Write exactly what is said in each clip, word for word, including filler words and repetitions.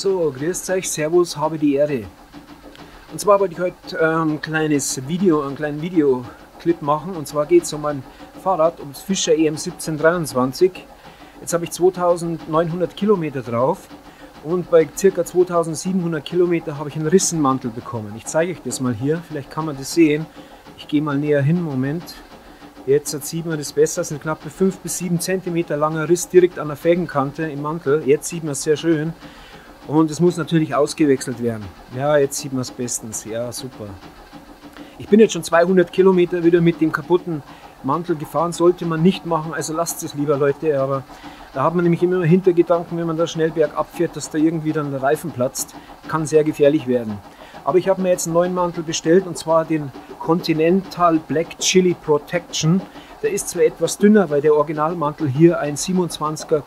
So, grüßt euch, servus, habe die Ehre. Und zwar wollte ich heute ein ähm, kleines Video, einen kleinen Videoclip machen. Und zwar geht es um mein Fahrrad, um das Fischer E M siebzehn dreiundzwanzig. Jetzt habe ich zweitausendneunhundert Kilometer drauf und bei ca. zweitausendsiebenhundert Kilometer habe ich einen Rissenmantel bekommen. Ich zeige euch das mal hier, vielleicht kann man das sehen. Ich gehe mal näher hin, Moment. Jetzt sieht man das besser, es ist ein knappe fünf bis sieben Zentimeter langer Riss direkt an der Felgenkante im Mantel. Jetzt sieht man es sehr schön. Und es muss natürlich ausgewechselt werden. Ja, jetzt sieht man es bestens. Ja, super. Ich bin jetzt schon zweihundert Kilometer wieder mit dem kaputten Mantel gefahren. Sollte man nicht machen, also lasst es lieber, Leute. Aber da hat man nämlich immer Hintergedanken, wenn man da schnell bergab fährt, dass da irgendwie dann der Reifen platzt. Kann sehr gefährlich werden. Aber ich habe mir jetzt einen neuen Mantel bestellt, und zwar den Continental Black Chili Protection. Der ist zwar etwas dünner, weil der Originalmantel hier ein siebenundzwanzig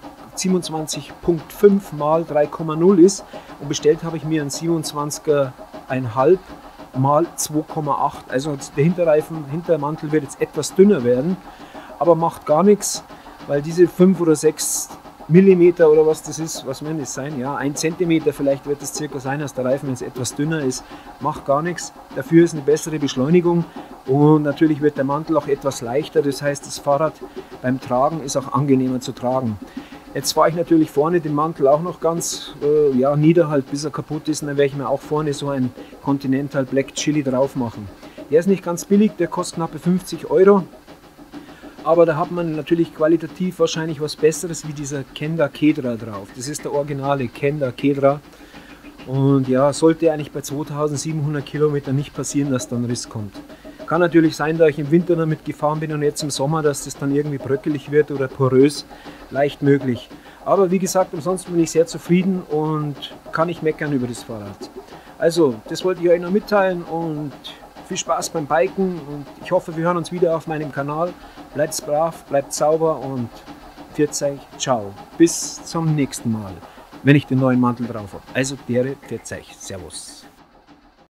Komma fünf mal drei Komma null ist, und bestellt habe ich mir einen siebenundzwanziger Komma fünf mal zwei Komma acht. Also der Hinterreifen, Hintermantel wird jetzt etwas dünner werden, aber macht gar nichts, weil diese fünf oder sechs Millimeter oder was das ist, was wird das sein? Ja, ein Zentimeter vielleicht wird es circa sein, dass der Reifen jetzt etwas dünner ist. Macht gar nichts. Dafür ist eine bessere Beschleunigung und natürlich wird der Mantel auch etwas leichter. Das heißt, das Fahrrad beim Tragen ist auch angenehmer zu tragen. Jetzt fahre ich natürlich vorne den Mantel auch noch ganz äh, ja, nieder, halt, bis er kaputt ist, und dann werde ich mir auch vorne so ein Continental Black Chili drauf machen. Der ist nicht ganz billig, der kostet knappe fünfzig Euro. Aber da hat man natürlich qualitativ wahrscheinlich was Besseres wie dieser Kenda Kedra drauf. Das ist der originale Kenda Kedra. Und ja, sollte eigentlich bei zweitausendsiebenhundert Kilometern nicht passieren, dass da ein Riss kommt. Kann natürlich sein, da ich im Winter damit gefahren bin und jetzt im Sommer, dass das dann irgendwie bröckelig wird oder porös. Leicht möglich. Aber wie gesagt, ansonsten bin ich sehr zufrieden und kann nicht meckern über das Fahrrad. Also, das wollte ich euch noch mitteilen und viel Spaß beim Biken, und ich hoffe, wir hören uns wieder auf meinem Kanal. Bleibt brav, bleibt sauber und pfiat euch, ciao. Bis zum nächsten Mal, wenn ich den neuen Mantel drauf habe. Also, dere, pfiat euch, servus.